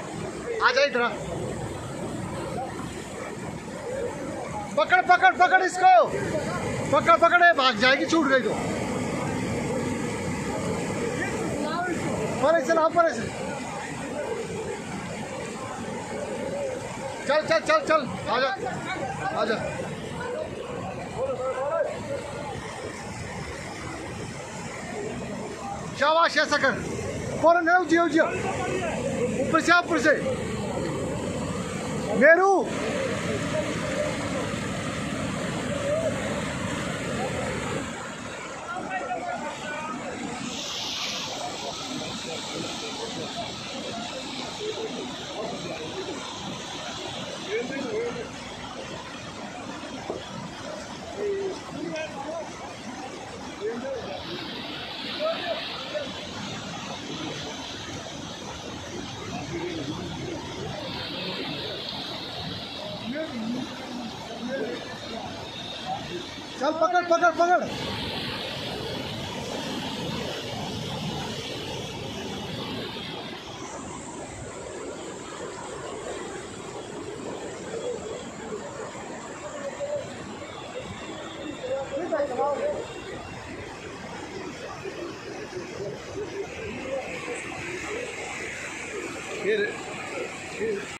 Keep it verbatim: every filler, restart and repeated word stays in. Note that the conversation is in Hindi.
आ जा इधर। पकड़ पकड़ पकड़ इसको, पकड़ पकड़, भाग जाएगी, छूट गई तो। पर चल पर चल चल चल चल, आजा आजा। शाबाश, ऐसा कर, फौरन है, उजियो उजियो, ऊपर से ऊपर से। मेरू चल, पकड़ पकड़ पकड़।